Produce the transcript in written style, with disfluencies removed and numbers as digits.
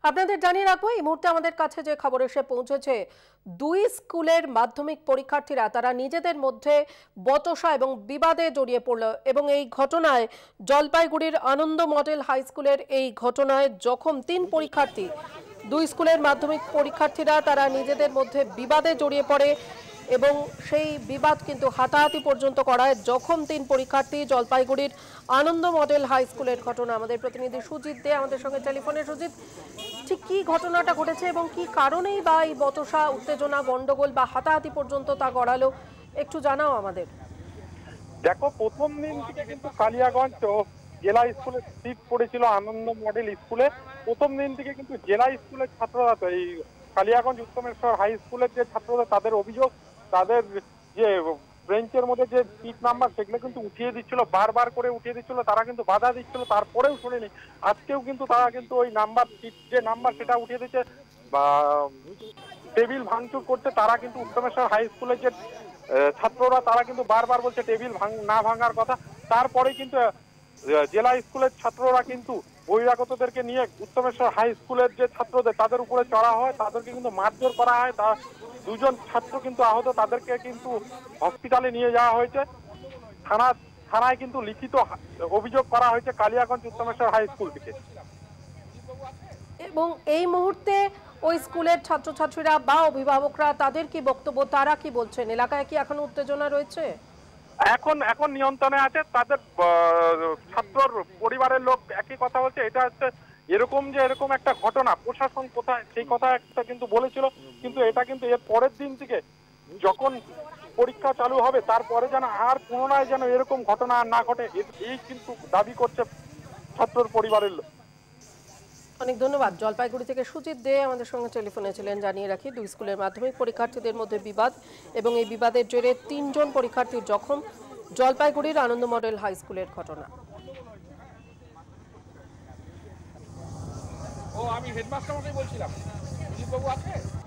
আপনাদের জানিয়ে রাখবো এই মুহূর্তে আমাদের কাছে যে খবর এসে পৌঁছেছে, দুই স্কুলের মাধ্যমিক পরীক্ষার্থীরা তারা নিজেদের মধ্যে বচসা এবং বিবাদে জড়িয়ে পড়ল এবং এই ঘটনায় জলপাইগুড়ির আনন্দ মডেল হাই স্কুলের এই ঘটনায় জখম 3 পরীক্ষার্থী। দুই স্কুলের মাধ্যমিক পরীক্ষার্থীরা তারা নিজেদের মধ্যে বিবাদে জড়িয়ে পড়ে এবং সেই বিবাদ কিন্তু হাতাহাতি পর্যন্ত করায় জখম 3 পরীক্ষার্থী। জলপাইগুড়ির আনন্দ মডেল হাই স্কুলের ঘটনা। আমাদের প্রতিনিধি সুজিত দে আমাদের সঙ্গে টেলিফোনে। সুজিত, ঠিক কি ঘটনাটা ঘটেছে এবং কি কারণেই বা এই বচসা, উত্তেজনা, গন্ডগোল বা হাতাহাতি পর্যন্ত তা গড়ালো, একটু জানাও আমাদের। দেখো, প্রথম দিন থেকে কিন্তু কালিয়াগঞ্জ জেলা স্কুলে সিট পড়েছিল আনন্দ মডেল স্কুলে। প্রথম দিন থেকে কিন্তু জেলা স্কুলের ছাত্ররা, তো এই কালিয়াগঞ্জ উত্তমেশ্বর হাই স্কুলের যে ছাত্ররা, তাদের অভিযোগ তাদের যে বেঞ্চের মধ্যে যে সিট নাম্বার সেগুলো কিন্তু উঠিয়ে দিচ্ছিল, বারবার করে উঠিয়ে দিচ্ছিল, তারা কিন্তু বাধা দিচ্ছিল, তারপরেও শুনেনি। আজকেও কিন্তু তারা কিন্তু ওই নাম্বার, সিট যে নাম্বার সেটা উঠিয়ে দিচ্ছে বা টেবিল ভাঙচুর করতে। তারা কিন্তু উত্তমেশ্বর হাই স্কুলের যে ছাত্ররা তারা কিন্তু বারবার বলছে টেবিল না ভাঙার কথা। তারপরে কিন্তু জেলা স্কুলের ছাত্ররা কিন্তু বহিরাগতদেরকে নিয়ে উত্তমেশ্বর হাই স্কুলের যে ছাত্রদের তাদের উপরে চড়া হয়, তাদেরকে কিন্তু মারধর করা হয়। তা 2 জন ছাত্র কিন্তু আহত, তাদেরকে কিন্তু হসপিটালে নিয়ে যাওয়া হয়েছে। থানায় কিন্তু লিখিত অভিযোগ করা হয়েছে কালিয়াগঞ্জ উত্তমেশ্বর হাই স্কুল থেকে। এবং এই মুহূর্তে ওই স্কুলের ছাত্রছাত্রীরা বা অভিভাবকরা তাদের কি বক্তব্য, তারা কি বলছেন? এলাকায় কি এখন উত্তেজনা রয়েছে? এখন নিয়ন্ত্রণে আছে। তাদের ছাত্রর পরিবারের লোক একই কথা বলছে, এটা হচ্ছে এরকম একটা ঘটনা, প্রশাসন কোথায়, সেই কথা একটা কিন্তু বলেছিল। কিন্তু এটা কিন্তু এর পরের দিন থেকে যখন পরীক্ষা চালু হবে তারপরে যেন আর পুনরায় যেন এরকম ঘটনা না ঘটে, এই কিন্তু দাবি করছে ছাত্রর পরিবারের লোক। অনেক ধন্যবাদ। জলপাইগুড়ি থেকে সুজিত দে আমাদের সঙ্গে টেলিফোনে ছিলেন। জানিয়ে রাখি, দুই স্কুলের মাধ্যমিক পরীক্ষার্থীদের মধ্যে বিবাদ এবং এই বিবাদের জেরে 3 জন পরীক্ষার্থীর জখম। জলপাইগুড়ির আনন্দ মডেল হাই স্কুলের ঘটনা। আমি হেডমাস্টার মশাই বলছিলাম, সুজিত বাবু আছে?